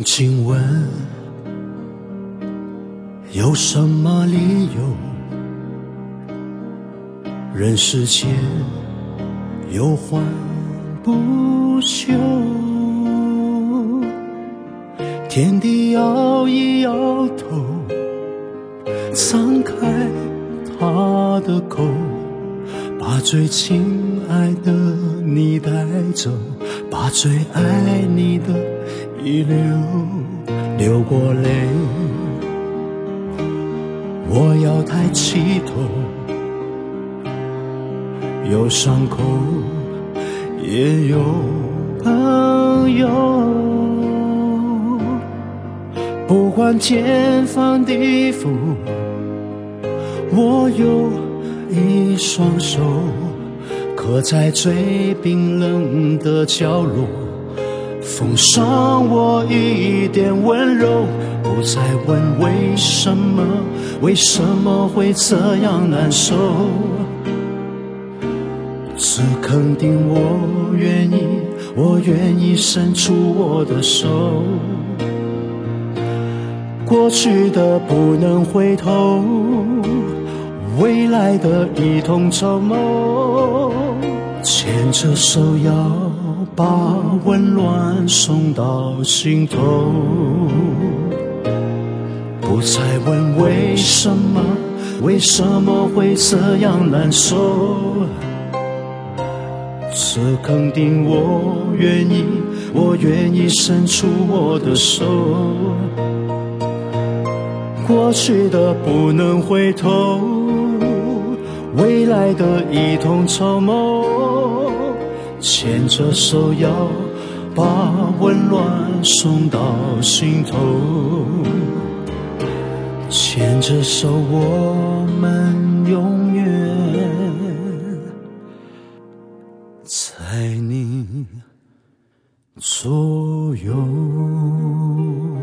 请问有什么理由，人世间忧患不休？天地摇一摇头，张开他的口，把最亲爱的你带走，把最爱你的遗留，流过泪，我要抬起头，有伤口也有朋友，不管天翻地覆，我有一双手刻在最冰冷的角落，奉上我一点温柔，不再问为什么会这样难受，只肯定我愿意伸出我的手，过去的不能回头，未来的一同筹谋，牵着手要把温暖送到心头，不再问为什么会这样难受，只肯定我愿意伸出我的手，过去的不能回头，未来的一同筹谋，牵着手要把温暖送到心头，牵着手我们永远在你左右。